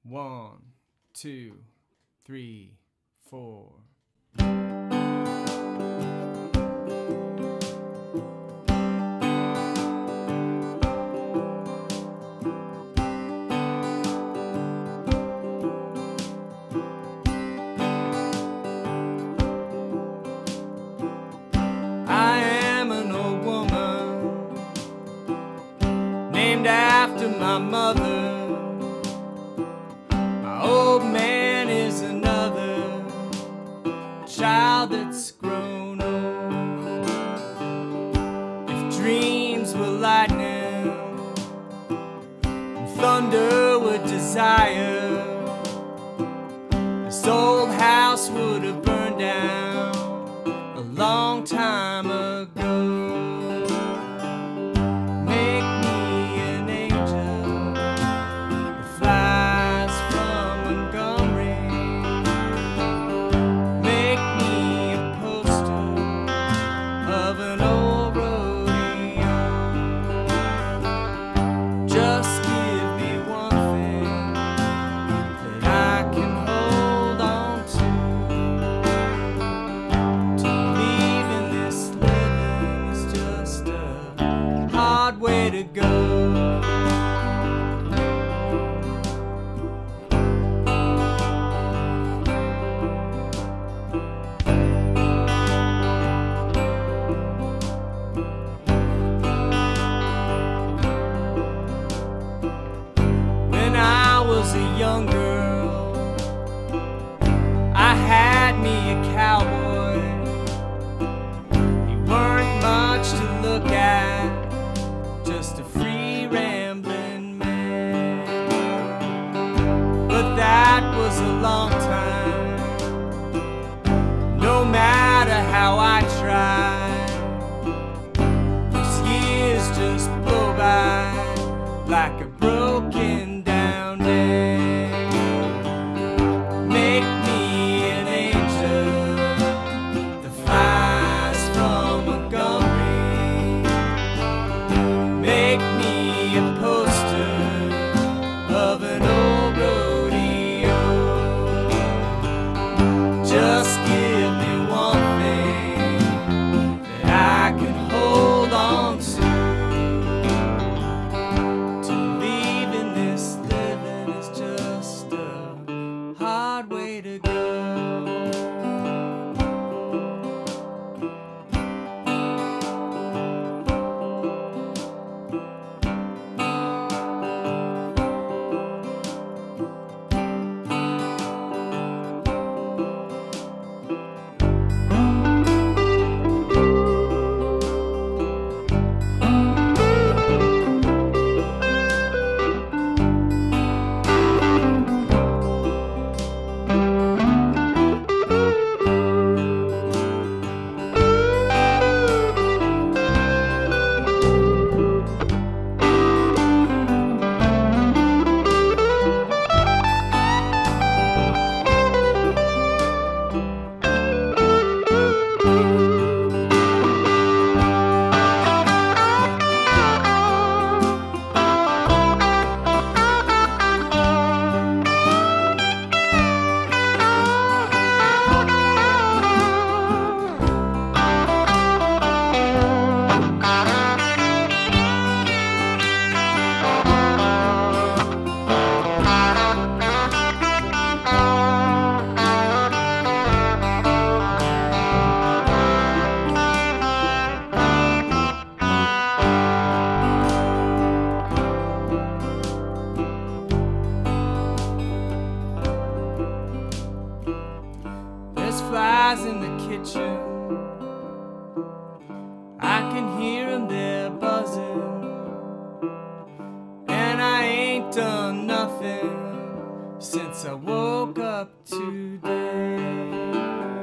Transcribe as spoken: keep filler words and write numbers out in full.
One, two, three, four. I am an old woman named after my mother. My old man is another child that's grown old. If dreams were lightning and thunder were desire, this old house would have burned down a long time ago. Make me an angel that flies from Montgomery. Make me a poster of an old rodeo. Just give me one thing that I can hold on to. To believe in this living is just a hard way to go. When I was a young girl, I had me a cowboy. He weren't much to look at, just a free rambling man. But that was a long time. No matter how I tried, these years just blow by like a broken down dam. Make me an angel that flies from Montgomery. Make me a poster of an old rodeo. Just give me one thing that I can hold on to. To believe in this living is just a hard way to go. There's flies in the kitchen, I can hear them, they're buzzing. And I ain't done nothing since I woke up today.